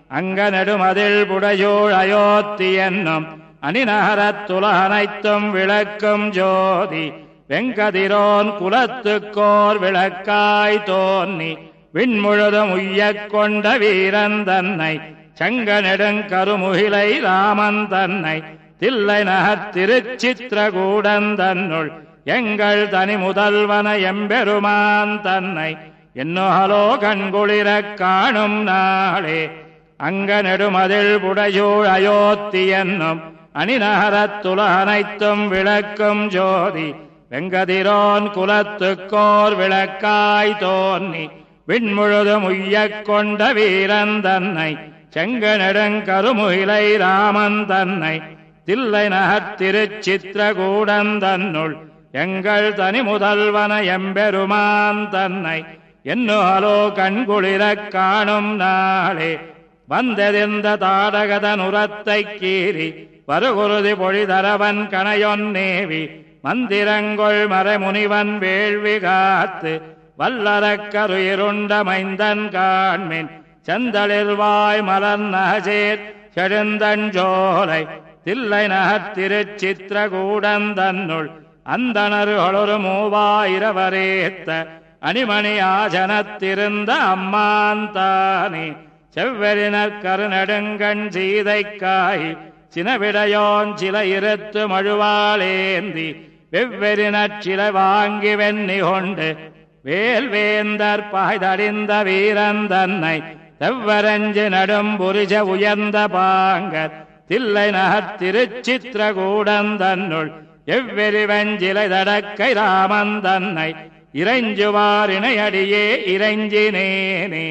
அங்க நெடுமதில் புடையூழ் அயோத்தி என்னும் அணிநகரத்துலகனைத்தும் விளக்கும் ஜோதி வெங்கதிரோன் குலத்துக்கோர் விளக்காய் தோன்னி விண்முழுதும் உய்யக் கொண்ட வீரன் தன்னை சங்க நெடுங்கருமுகிலை ராமன் தன்னை தில்லை நகர் திருச்சித்திரகூடன் தன்னுள் எங்கள் தனி முதல்வன எம்பெருமான் தன்னை என்னோலோ கண்குளிரக் காணும் நாளே அங்க நெடுமதில் புடையூழ் அயோத்தி என்னும் அணிநகரத்துலகனைத்தும் விளக்கும் ஜோதி வெங்கதிரோன் குலத்துக்கோர் விளக்காய் தோன்னி விண்முழுதும் உய்யக் கொண்ட வீரன் தன்னை செங்க நெடுங்கருமுகிலை ராமன் தன்னை தில்லை நகர் திருச்சித்திரகூடன் தன்னுள் எங்கள் தனி முதல்வன எம்பெருமான் தன்னை என்னோலோ கண்குளிரக் காணும் நாளே வந்தெதிர்ந்த தாடகதன் உரத்தை கீறி வருகுருதி பொழிதரவன் கணையொன்னேவி மந்திரங்கொள் மறைமுனிவன் வேள்வி காத்து வல்லரக்கருயிருண்ட மைந்தன் காண்மின் செந்தளிர்வாய் மலர் நகசேர் செழுந்தஞ்சோலை தில்லை நகர் திருச்சித்திரகூடன் தன்னுள் அந்தணர்களொரு மூவாயிரவரேத்த அணிமணி ஆசனத்திருந்த அம்மான் தானே செவ்வெறினர் கருநெடுங்கண் சீதைக்காய் சினவிடையோன் சில இருத்து மழுவாளேந்தி வெவ்வெறினர் சில வாங்கி வெண்ணி கொண்டு வேல்வேந்தர் பாய்தடிந்த வீரன் தன்னை செவ்வரஞ்சு நடும் புரிஜ உயர்ந்த பாங்கர் தில்லை நகர் திருச்சித்திரகூடன் தன்னுள் எவ்வெறிவஞ்சிலை தடக்கை ராமன் தன்னை இறைஞ்சுவார் இணையடியே இறைஞ்சினேனே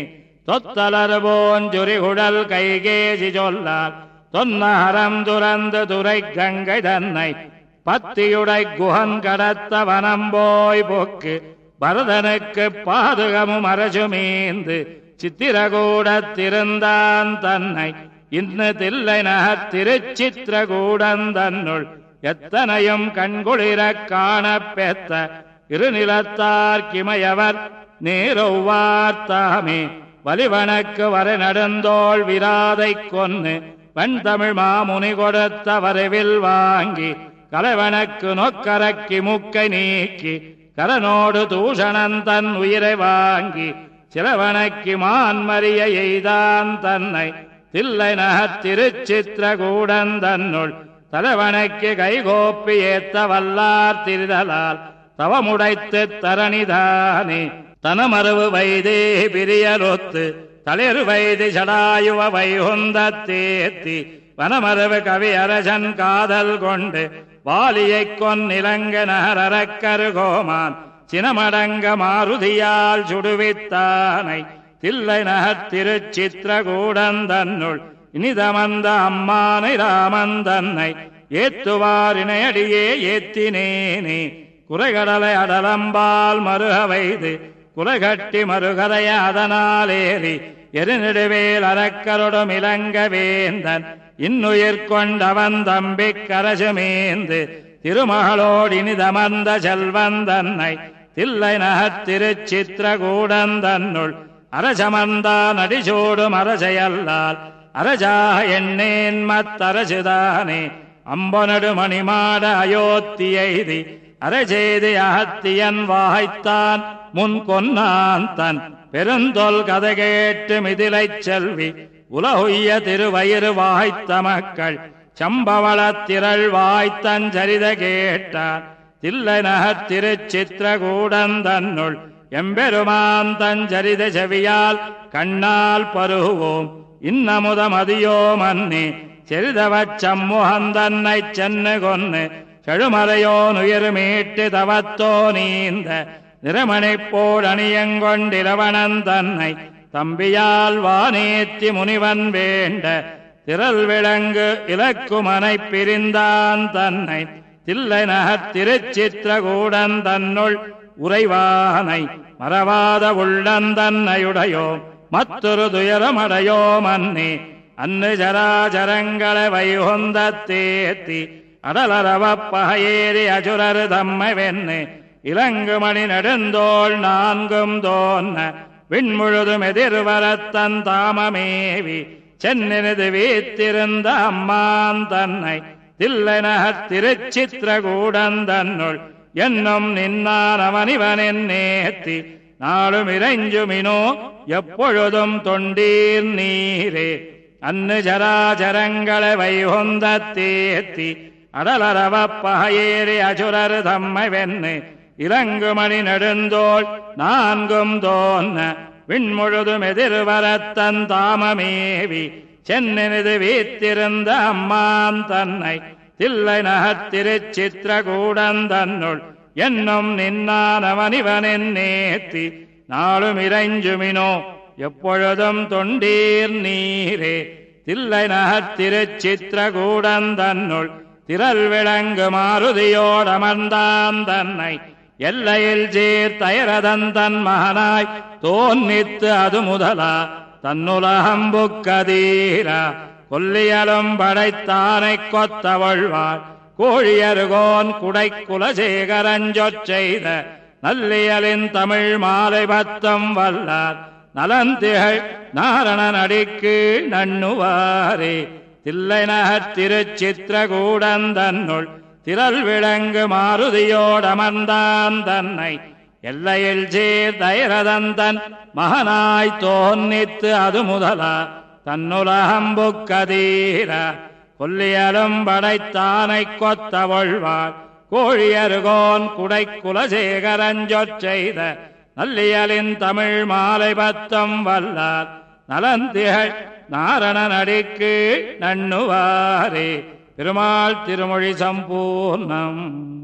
தொத்தலர்போஞ்சுரிகுடல் கைகேசி சொல்லால் தொன்னஹரம் துறந்து துரை கங்கை தன்னை பத்தியுடை குகன் கடத்த வனம்போய் போக்கு பரதனுக்கு பாதுகமும் அரசுமீந்து சித்திரகூடத்திருந்தான் தன்னை இன்னு தில்லை நகர் திருச்சித்திரகூடன் தன்னுள் எத்தனையும் கண்குளிரக் காணப் பெத்த இருநிலத்தார் கிமையவர் நேரொவ்வார்த்தாமே வலிவனக்கு வர நடந்தோள் விராதை கொன்னு வெண்தமிழ் மாமுனி கொடுத்த வரவில் வாங்கி கலைவனக்கு நொக்கரக்கி முக்கை நீக்கி கரனோடு தூஷணன் தன் உயிரை வாங்கி சிலவனக்கு மான்மறிய எய்தான் தன்னை தில்லை நகர் திருச்சித்திரகூடன் தன்னுள் தலைவனைக்கு கைகோப்பி ஏத்த வல்லார் திரிதலால் தவமுடைத்து தரணிதானே தனமருவு வைதே பிரியலொத்து தளிர் வைதி சடாயுவ வைகுந்த தேத்தி வனமருவு கவி அரசன் காதல் கொண்டு வாலியைக் கொன்னிலங்க நகரக்கருகோமான் சினமடங்க மாருதியால் சுடுவித்தானை தில்லை நகர் திருச்சித்திரகூடன் தன்னுள் இனிதமந்த அம்மானை ராமன் தன்னை ஏத்துவார் இணையடியே ஏத்தினேனே குறைகடலை அடலம்பால் மருக வைது குலைகட்டி மறுகதைய அதனாலேறி எருநெடுவேல் அரக்கருடும் இலங்க வேந்தன் இன்னுயிர் கொண்டவன் தம்பி கரசுமேந்து திருமகளோடு இனிதமர்ந்த செல்வன் தன்னை தில்லை நகர் திருச்சித்திரகூடன் தன்னுள் அரசமர்ந்தான் அடிசூடும் அரசையல்லால் அரசா எண்ணேன் மத்தரசுதானே அம்பனடு மணிமாட அயோத்தி எய்தி அரசேதி அகத்தியன் வாய்த்தான் முன் கொன்னான் தன் பெருந்தொல் கதை கேட்டு மிதிலைச் செல்வி உலகுய்ய திருவயிறு வாய்த்த மக்கள் சம்பவள திரள் வாய்த்தன் சரித கேட்டான் தில்லை நகர் திருச்சித்திரகூடன் தன்னுள் எம்பெருமான் தன் சரித செவியால் கண்ணால் பருகுவோம் இன்னமுத மதியோ மன்னி செரிதவச் சம்முகந்தன்னை சென்னு கொன்னு செழுமலையோனுயிர் மீட்டு தவத்தோ நீந்த நிறமணிப்போடு அணியங்கொண்டிரவணன் தன்னை தம்பியால் வானேத்தி முனிவன் வேண்ட திரள் விளங்கு இலக்குமனை பிரிந்தான் தன்னை தில்லை நகர் திருச்சித்திரகூடன் தன்னுள் உறைவானை மறவாத உள்ளந்தன்னையுடையோ மற்றொரு துயரமடையோ மன்னி அன்னு ஜராஜரங்களை வைகுந்த தேத்தி அடலரவ பகையேறி அசுரரு தம்மை வெண்ணு இலங்குமணி நெடுந்தோள் நான்கும் தோன்ன விண்முழுதும் எதிர்வரத்தன் தாமமேவி சென்னினது வீத்திருந்த அம்மான் தன்னை தில்லைநகர் திருச்சித்திரகூடந்தன்னுள் என்னும் நின்னான் அவனிவனின் நேத்தி நாளும் இறைஞ்சுமினோ எப்பொழுதும் தொண்டீர் நீரே அன்னு ஜராஜரங்களை வைகுந்த தேத்தி அடலரவ பகையேறி அசுரர் தம்மை வெண்ணு இலங்குமணி நெடுந்தோள் நான்கும் தோன்ன விண்முழுதும் எதிர்வரத்தன் தாமமேவி சென்னினது வீத்திருந்த அம்மான் தன்னை தில்லைநகர் திருச்சித்திரகூடந்தன்னுள் என்னும் நின்னான் அவனிவனின் நேத்தி நாளும் இறைஞ்சுமினோ எப்பொழுதும் தொண்டீர் நீரே தில்லைநகர் திருச்சித்திரகூடந்தன்னுள் திரள் விளங்கு மாருதியோடமர்ந்தான் தன்னை எல்லையில் தயரதன் மகனாய் தோன்னித்து அது முதலா தன்னுலகம்புக்கதீரா கொல்லியலும் படைத்தானை கொத்தவழ்வாள் கோழியருகோன் குடை குலசேகரஞ்சொற் செய்த நல்லியலின் தமிழ் மாலை பத்தம் வல்லார் நலந்திகள் நாரணன் அடிக்கு நண்ணுவாரே தில்லைநகர் திருச்சித்திரகூடந்தன்னுள் திரள் விளங்கு மாருதியோடமர்ந்தான் தன்னை எல்லையில் தயரதன் மகனாய் தோன்னித்து அது முதலா தன்னுலகம்புக்கதீரா கொல்லியலும் படைத்தானை கொத்தவழ்வாள் கோழியருகோன் குடை குலசேகரஞ்சொற் செய்த நல்லியலின் தமிழ் மாலை பத்தம் வல்லார் நலந்திகள் நாரணன் அடிக்கு நண்ணுவாரே. பெருமாள் திருமொழி சம்பூர்ணம்.